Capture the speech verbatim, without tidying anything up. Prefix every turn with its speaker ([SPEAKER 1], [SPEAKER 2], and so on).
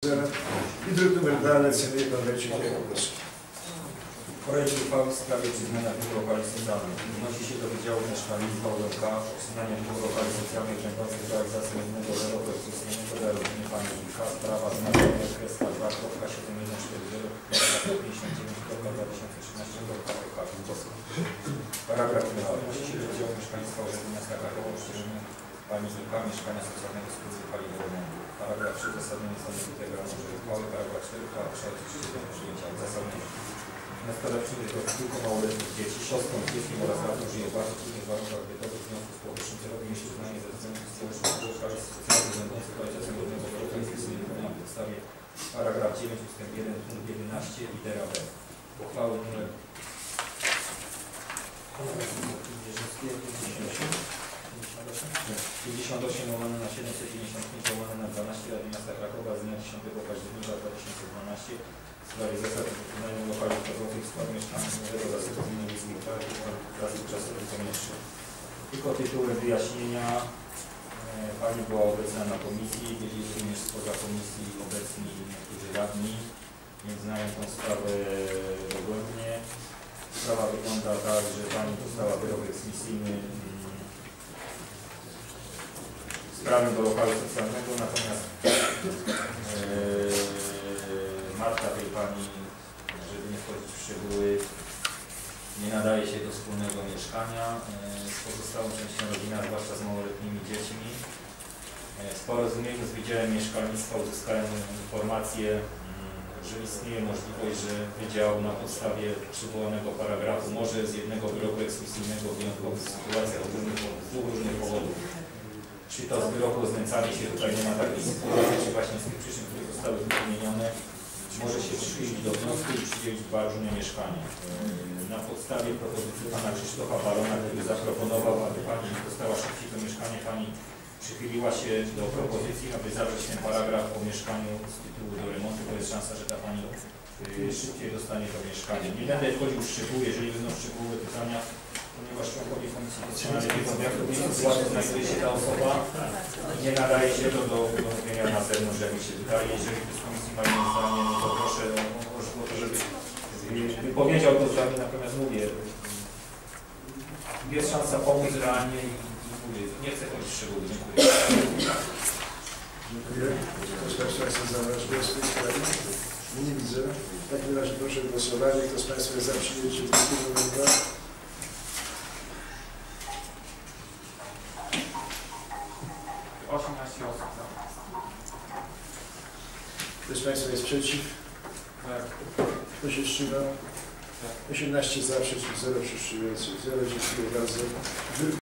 [SPEAKER 1] I druk numer dwa lecimy pan Wojciech Jakubowski.
[SPEAKER 2] Projekt uchwały w sprawie przyznania dwóch lokali socjalnych. Odnosi się do Wydziału Mieszkalnictwa U M K o przyznanie dwóch lokali socjalnych będących w realizacji jednego wyroku egzekucyjnego dla rodziny pani Wilka. Sprawa znaczona kreska dwa siedem jeden cztery zero pięćdziesiąt dziewięć dwa tysiące trzynaście K P K. Paragraf pierwszy. Odnosi się do Wydziału Mieszkalnictwa Urzędu Miasta Krakowa o przyznanie pani Wilka mieszkania socjalnego z produkcji paliw do remontu. Paragraf trzy. Uzasadnienie sądu tego ramowej uchwały. Paragraf cztery. Przechodzimy do przyjęcia uzasadnienia. Nastoletnich do kilku małoletnich dzieci, siostrą, dzieckiem oraz razem żyje w bardzo trudnych warunkach bytowych w związku z powyższym celowi jeśli uznanie ze względów społecznych lokali socjalnych będących realizacją godnego wyroku egzekucyjnego na podstawie paragraf dziewięć ustęp jeden punkt jedenaście litera B. Uchwały nr pięćdziesiąt osiem łamane na siedemset dziewięćdziesiąt pięć łamane na dwanaście Rady Miasta Krakowa z dnia dziesiątego października dwa tysiące dwunastego w sprawie zasad wykonania lokali wchodzących w skład mieszkaniowego zasobu gminnego zasób czasowych pomieszczeń. Tylko tytułem wyjaśnienia. Pani była obecna na komisji, byli również spoza komisji obecni niektórzy radni, więc znają tą sprawę dogłębnie. Sprawa wygląda tak, że pani dostała wyrok eksmisyjny z prawem do lokalu socjalnego, natomiast yy, matka tej pani, żeby nie wchodzić w szczegóły, nie nadaje się do wspólnego mieszkania z pozostałą częścią rodziny, zwłaszcza z małoletnimi dziećmi. W porozumieniu z Wydziałem Mieszkalnictwa uzyskałem informację, że istnieje możliwość, że Wydział na podstawie przywołanego paragrafu może z jednego wyroku eksmisyjnego w wyjątkowych sytuacjach z dwóch różnych powodów. Czy to z wyroku o znęcaniu się, tutaj nie ma takiej sytuacji, czy właśnie z tych przyczyn, które zostały wymienione, może się przychylić do wniosku i przydzielić dwa różne mieszkania. Na podstawie propozycji pana Krzysztofa Barona, który zaproponował, aby pani dostała szybciej to mieszkanie, pani przychyliła się do propozycji, aby zawrzeć ten paragraf o mieszkaniu z tytułu do remontu, to jest szansa, że ta pani szybciej dostanie to mieszkanie. Nie będę wchodził w szczegóły, jeżeli będą szczegółowe pytania, ponieważ członkowie Komisji Dyscyplinarnej wiedzą, w jakim sytuacji znajduje się ta osoba, nie nadaje się to do mówienia na zewnątrz, jak mi się wydaje. Jeżeli z Komisji mają zdanie, no to proszę o to, żeby wypowiedział to zdanie, natomiast mówię, jest szansa pomóc realnie i mówię, nie chcę chodzić w szczegóły. Dziękuję.
[SPEAKER 1] Dziękuję. Kto z Państwa chce zabrać głos w tej sprawie? Nie widzę. W takim razie proszę o głosowanie. Kto z Państwa jest za przyjęciem druku numer dwa?
[SPEAKER 2] osiemnaście osób za.
[SPEAKER 1] Kto z Państwa jest przeciw?
[SPEAKER 2] Tak.
[SPEAKER 1] Kto się wstrzymał? osiemnaście za, przeciw zero, wstrzymujących zero. Dziękuję bardzo.